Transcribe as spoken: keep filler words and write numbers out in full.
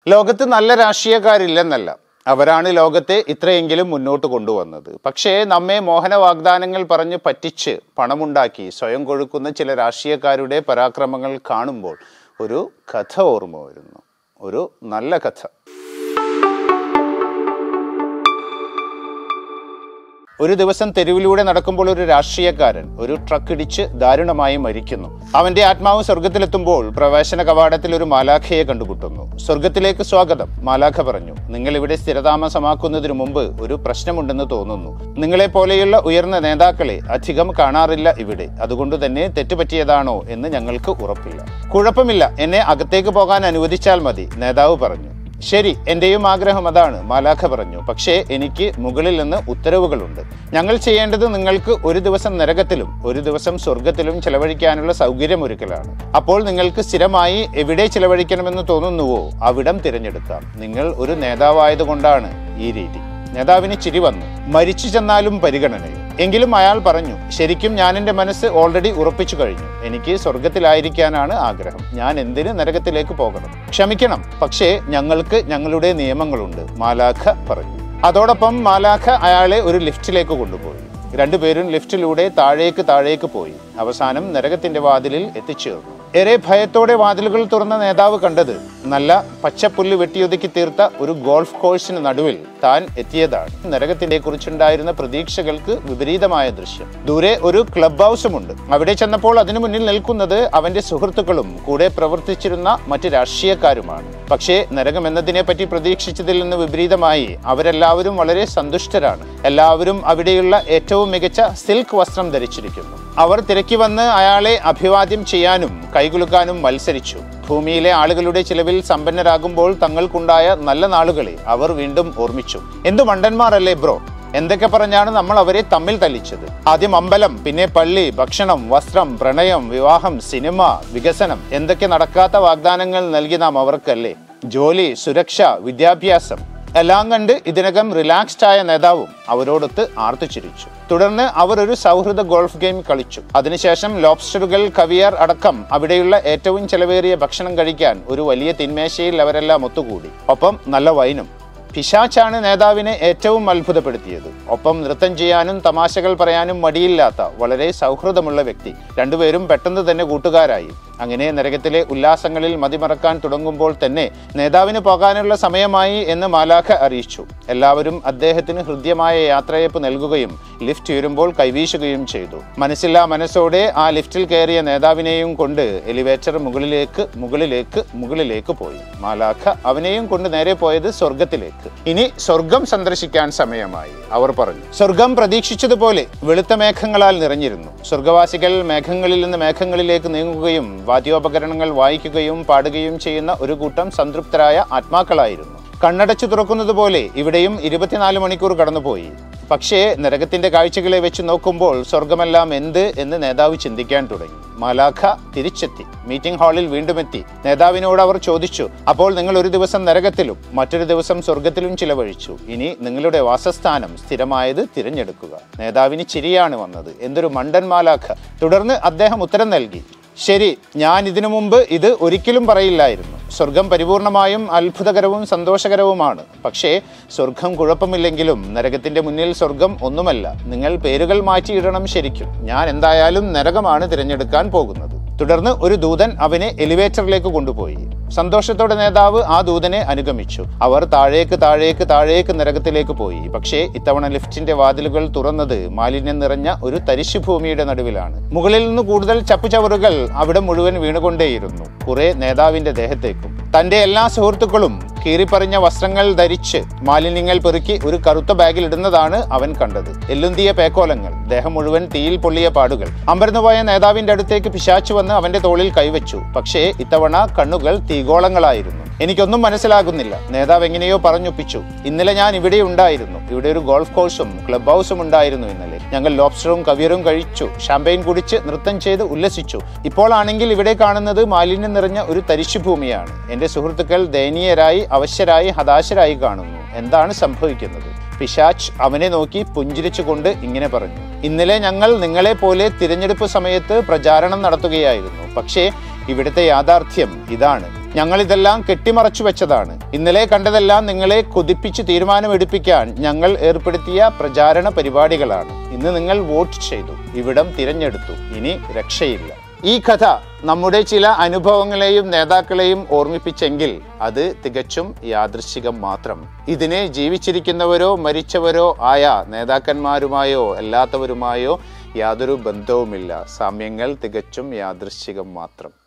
ലോകത്ത് നല്ല രാഷ്ട്രീയക്കാരില്ലെന്നല്ല, അവരാണ് ലോകത്തെ ഇത്രയെങ്കിലും മുന്നോട്ട് കൊണ്ടുവന്നത്. പക്ഷേ നമ്മെ മോഹന വാഗ്ദാനങ്ങൾ പറഞ്ഞ് പറ്റിച്ച് പണമുണ്ടാക്കി സ്വയം കൊഴുക്കുന്ന ചില രാഷ്ട്രീയക്കാരുടെ പരാക്രമങ്ങൾ കാണുമ്പോൾ ഒരു കഥ ഓർമ്മ വരുന്നു, ഒരു നല്ല കഥ. ഒരു ദിവസം തെരുവിലൂടെ നടക്കുമ്പോൾ ഒരു രാഷ്ട്രീയക്കാരൻ ഒരു ട്രക്ക് ഇടിച്ച് ദാരുണമായി മരിക്കുന്നു. അവന്റെ ആത്മാവ് സ്വർഗത്തിലെത്തുമ്പോൾ പ്രവേശന കവാടത്തിൽ ഒരു മാലാഖയെ കണ്ടുമുട്ടുന്നു. സ്വർഗത്തിലേക്ക് സ്വാഗതം, മാലാഖ പറഞ്ഞു. നിങ്ങൾ ഇവിടെ സ്ഥിരതാമസമാക്കുന്നതിനു മുമ്പ് ഒരു പ്രശ്നമുണ്ടെന്ന് തോന്നുന്നു. നിങ്ങളെ പോലെയുള്ള ഉയർന്ന നേതാക്കളെ അധികം കാണാറില്ല ഇവിടെ. അതുകൊണ്ട് തന്നെ തെറ്റുപറ്റിയതാണോ എന്ന് ഞങ്ങൾക്ക് ഉറപ്പില്ല. കുഴപ്പമില്ല, എന്നെ അകത്തേക്ക് പോകാൻ അനുവദിച്ചാൽ മതി, നേതാവ് പറഞ്ഞു. ശരി, എന്റെയും ആഗ്രഹം അതാണ്, മാലാഖ പറഞ്ഞു. പക്ഷേ എനിക്ക് മുകളിൽ നിന്ന് ഉത്തരവുകളുണ്ട്. ഞങ്ങൾ ചെയ്യേണ്ടത് നിങ്ങൾക്ക് ഒരു ദിവസം നരകത്തിലും ഒരു ദിവസം സ്വർഗത്തിലും ചെലവഴിക്കാനുള്ള സൗകര്യമൊരുക്കലാണ്. അപ്പോൾ നിങ്ങൾക്ക് സ്ഥിരമായി എവിടെ ചെലവഴിക്കണമെന്ന് തോന്നുന്നുവോ അവിടം തിരഞ്ഞെടുക്കാം. നിങ്ങൾ ഒരു നേതാവായതുകൊണ്ടാണ് ഈ രീതി. നേതാവിന് ചിരി വന്നു. മരിച്ചു ചെന്നാലും പരിഗണനയും. എങ്കിലും അയാൾ പറഞ്ഞു, ശരിക്കും ഞാൻ എൻ്റെ മനസ്സ് ഓൾറെഡി ഉറപ്പിച്ചു കഴിഞ്ഞു. എനിക്ക് സ്വർഗത്തിലായിരിക്കാനാണ് ആഗ്രഹം. ഞാൻ എന്തിന് നരകത്തിലേക്ക് പോകണം? ക്ഷമിക്കണം, പക്ഷേ ഞങ്ങൾക്ക് ഞങ്ങളുടെ നിയമങ്ങളുണ്ട്, മാലാഖ പറഞ്ഞു. അതോടൊപ്പം മാലാഖ അയാളെ ഒരു ലിഫ്റ്റിലേക്ക് കൊണ്ടുപോയി. രണ്ടുപേരും ലിഫ്റ്റിലൂടെ താഴേക്ക് താഴേക്ക് പോയി. അവസാനം നരകത്തിന്റെ വാതിലിൽ എത്തിച്ചേർന്നു. ഏറെ ഭയത്തോടെ വാതിലുകൾ തുറന്ന നേതാവ് കണ്ടത് നല്ല പച്ചപ്പുല്ല് വെട്ടിയൊതുക്കി തീർത്ത ഒരു ഗോൾഫ് കോഴ്സിന് നടുവിൽ താൻ എത്തിയതാണ്. നരകത്തിനെ കുറിച്ചുണ്ടായിരുന്ന പ്രതീക്ഷകൾക്ക് വിപരീതമായ ദൃശ്യം. ദൂരെ ഒരു ക്ലബ് ഹൗസുമുണ്ട്. അവിടെ ചെന്നപ്പോൾ അതിനു മുന്നിൽ നിൽക്കുന്നത് അവന്റെ സുഹൃത്തുക്കളും കൂടെ പ്രവർത്തിച്ചിരുന്ന മറ്റ് രാഷ്ട്രീയക്കാരുമാണ്. പക്ഷേ നരകം എന്നതിനെ പറ്റി പ്രതീക്ഷിച്ചതിൽ നിന്ന് വിപരീതമായി അവരെല്ലാവരും വളരെ സന്തുഷ്ടരാണ്. എല്ലാവരും അവിടെയുള്ള ഏറ്റവും മികച്ച സിൽക്ക് വസ്ത്രം ധരിച്ചിരിക്കുന്നു. അവർ തിരക്കി വന്ന് അയാളെ അഭിവാദ്യം ചെയ്യാനും കൈകുലുക്കാനും മത്സരിച്ചു. ഭൂമിയിലെ ആളുകളുടെ ചിലവിൽ സമ്പന്നരാകുമ്പോൾ തങ്ങൾക്കുണ്ടായ നല്ല നാളുകളെ അവർ വീണ്ടും ഓർമ്മിച്ചു. എന്തു മണ്ടന്മാരല്ലേ ബ്രോ, എന്തൊക്കെ പറഞ്ഞാണ് നമ്മൾ അവരെ തമ്മിൽ തല്ലിച്ചത്. ആദ്യം അമ്പലം, പിന്നെ പള്ളി, ഭക്ഷണം, വസ്ത്രം, പ്രണയം, വിവാഹം, സിനിമ, വികസനം, എന്തൊക്കെ നടക്കാത്ത വാഗ്ദാനങ്ങൾ നൽകി നാം അവർക്കല്ലേ. ജോലി, സുരക്ഷ, വിദ്യാഭ്യാസം എല്ലാം കണ്ട് ഇതിനകം റിലാക്സ്ഡ് ആയ നേതാവും അവരോടൊത്ത് ആർത്തുചിരിച്ചു. തുടർന്ന് അവർ ഒരു സൗഹൃദ ഗോൾഫ് ഗെയിം കളിച്ചു. അതിനുശേഷം ലോബ്സ്റ്ററുകൾ, കവിയർ അടക്കം അവിടെയുള്ള ഏറ്റവും ചെലവേറിയ ഭക്ഷണം കഴിക്കാൻ ഒരു വലിയ തിന്മേശയിൽ അവരെല്ലാം ഒത്തുകൂടി. ഒപ്പം നല്ല വൈനും. പിശാച്ചാണ് നേതാവിനെ ഏറ്റവും അത്ഭുതപ്പെടുത്തിയത്. ഒപ്പം നൃത്തം ചെയ്യാനും തമാശകൾ പറയാനും മടിയില്ലാത്ത വളരെ സൗഹൃദമുള്ള വ്യക്തി. രണ്ടുപേരും പെട്ടെന്ന് തന്നെ കൂട്ടുകാരായി. അങ്ങനെ നരകത്തിലെ ഉല്ലാസങ്ങളിൽ മതിമറക്കാൻ തുടങ്ങുമ്പോൾ തന്നെ നേതാവിന് പോകാനുള്ള സമയമായി എന്ന് മാലാഖ അറിയിച്ചു. എല്ലാവരും അദ്ദേഹത്തിന് ഹൃദ്യമായ യാത്രയപ്പ് നൽകുകയും ലിഫ്റ്റ് ഉയരുമ്പോൾ കൈവീശുകയും ചെയ്തു. മനസ്സില്ലാ മനസ്സോടെ ആ ലിഫ്റ്റിൽ കയറിയ നേതാവിനെയും കൊണ്ട് എലിവേറ്റർ മുകളിലേക്ക് മുകളിലേക്ക് മുകളിലേക്ക് പോയി. മാലാഖ അവനെയും കൊണ്ട് നേരെ പോയത് സ്വർഗത്തിലേക്ക്. ഇനി സ്വർഗം സന്ദർശിക്കാൻ സമയമായി, അവർ പറഞ്ഞു. സ്വർഗം പ്രതീക്ഷിച്ചതുപോലെ വെളുത്ത മേഘങ്ങളാൽ നിറഞ്ഞിരുന്നു. സ്വർഗവാസികൾ മേഘങ്ങളിൽ നിന്ന് മേഘങ്ങളിലേക്ക് നീങ്ങുകയും വാദ്യോപകരണങ്ങൾ വായിക്കുകയും പാടുകയും ചെയ്യുന്ന ഒരു കൂട്ടം സംതൃപ്തരായ ആത്മാക്കളായിരുന്നു. കണ്ണടച്ചു തുറക്കുന്നത് പോലെ ഇവിടെയും ഇരുപത്തിനാല് മണിക്കൂർ കടന്നുപോയി. പക്ഷേ നരകത്തിന്റെ കാഴ്ചകളെ വെച്ച് നോക്കുമ്പോൾ സ്വർഗമെല്ലാം എന്ത് എന്ന് നേതാവ് ചിന്തിക്കാൻ തുടങ്ങി. മാലാഖ തിരിച്ചെത്തി. മീറ്റിംഗ് ഹാളിൽ വീണ്ടും എത്തി. നേതാവിനോട് അവർ ചോദിച്ചു, അപ്പോൾ നിങ്ങൾ ഒരു ദിവസം നരകത്തിലും മറ്റൊരു ദിവസം സ്വർഗത്തിലും ചിലവഴിച്ചു. ഇനി നിങ്ങളുടെ വാസസ്ഥാനം സ്ഥിരമായത് തിരഞ്ഞെടുക്കുക. നേതാവിന് ചിരിയാണ് വന്നത്. എന്തൊരു മണ്ടൻ മാലാഖ. തുടർന്ന് അദ്ദേഹം ഉത്തരം നൽകി, ശരി, ഞാൻ ഇതിനു മുമ്പ് ഇത് ഒരിക്കലും പറയില്ലായിരുന്നു. സ്വർഗം പരിപൂർണമായും അത്ഭുതകരവും സന്തോഷകരവുമാണ്. പക്ഷേ സ്വർഗം കുഴപ്പമില്ലെങ്കിലും നരകത്തിന്റെ മുന്നിൽ സ്വർഗം ഒന്നുമല്ല. നിങ്ങൾ പേരുകൾ മാറ്റിയിടണം. ശരിക്കും ഞാൻ എന്തായാലും നരകമാണ് തിരഞ്ഞെടുക്കാൻ പോകുന്നത്. തുടർന്ന് ഒരു ദൂതൻ അവനെ എലിവേറ്ററിലേക്ക് കൊണ്ടുപോയി. സന്തോഷത്തോടെ നേതാവ് ആ ദൂതനെ അനുഗമിച്ചു. അവർ താഴേക്ക് താഴേക്ക് താഴേക്ക് നരകത്തിലേക്ക് പോയി. പക്ഷേ ഇത്തവണ ലിഫ്റ്റിന്റെ വാതിലുകൾ തുറന്നത് മാലിന്യം നിറഞ്ഞ ഒരു തരിശുഭൂമിയുടെ നടുവിലാണ്. മുകളിൽ നിന്ന് കൂടുതൽ ചപ്പുചവറുകൾ അവിടെ മുഴുവൻ വീണുകൊണ്ടേയിരുന്നു, കുറെ നേതാവിന്റെ ദേഹത്തേക്കും. തന്റെ എല്ലാ സുഹൃത്തുക്കളും കീറിപ്പറിഞ്ഞ വസ്ത്രങ്ങൾ ധരിച്ച് മാലിന്യങ്ങൾ പെറുക്കി ഒരു കറുത്ത ബാഗിൽ ഇടുന്നതാണ് അവൻ കണ്ടത്. എല്ലുന്തിയ പേക്കോലങ്ങൾ, ദേഹം മുഴുവൻ തീയിൽ പൊള്ളിയ പാടുകൾ. അമ്പരന്നുപോയ നേതാവിന്റെ അടുത്തേക്ക് പിശാച്ചു വന്ന് അവന്റെ തോളിൽ കൈവച്ചു. പക്ഷേ ഇത്തവണ കണ്ണുകൾ തീഗോളങ്ങളായിരുന്നു. എനിക്കൊന്നും മനസ്സിലാകുന്നില്ല, നേതാവ് എങ്ങനെയോ പറഞ്ഞൊപ്പിച്ചു. ഇന്നലെ ഞാൻ ഇവിടെ ഉണ്ടായിരുന്നു. ഇവിടെ ഒരു ഗോൾഫ് കോഴ്സും ക്ലബ് ഹൗസും ഉണ്ടായിരുന്നു. ഇന്നലെ ഞങ്ങൾ ലോബ്സ്റ്ററും കവിയറും കഴിച്ചു, ഷാമ്പയിൻ കുടിച്ച് നൃത്തം ചെയ്ത് ഉല്ലസിച്ചു. ഇപ്പോൾ ആണെങ്കിൽ ഇവിടെ കാണുന്നത് മാലിന്യം നിറഞ്ഞ ഒരു തരിശുഭൂമിയാണ്. എന്റെ സുഹൃത്തുക്കൾ ദയനീയരായി, അവശ്യരായി, ഹതാശരായി കാണുന്നു. എന്താണ് സംഭവിക്കുന്നത്? പിശാച്ച് അവനെ നോക്കി പുഞ്ചിരിച്ചുകൊണ്ട് ഇങ്ങനെ പറഞ്ഞു, ഇന്നലെ ഞങ്ങൾ നിങ്ങളെ പോലെ തിരഞ്ഞെടുപ്പ് സമയത്ത് പ്രചാരണം നടത്തുകയായിരുന്നു. പക്ഷേ ഇവിടുത്തെ യാഥാർത്ഥ്യം ഇതാണ്. ഞങ്ങളിതെല്ലാം കെട്ടിമറച്ചു വെച്ചതാണ്. ഇന്നലെ കണ്ടതെല്ലാം നിങ്ങളെ കൊതിപ്പിച്ച് തീരുമാനമെടുപ്പിക്കാൻ ഞങ്ങൾ ഏർപ്പെടുത്തിയ പ്രചാരണ പരിപാടികളാണ്. ഇന്ന് നിങ്ങൾ വോട്ട് ചെയ്തു, ഇവിടം തിരഞ്ഞെടുത്തു, ഇനി രക്ഷയില്ല. ഈ കഥ നമ്മുടെ ചില അനുഭവങ്ങളെയും നേതാക്കളെയും ഓർമ്മിപ്പിച്ചെങ്കിൽ അത് തികച്ചും യാദൃശ്ചികം മാത്രം. ഇതിനെ ജീവിച്ചിരിക്കുന്നവരോ മരിച്ചവരോ ആയ നേതാക്കന്മാരുമായോ അല്ലാത്തവരുമായോ യാതൊരു ബന്ധവുമില്ല. സാമ്യങ്ങൾ തികച്ചും യാദൃശ്ചികം മാത്രം.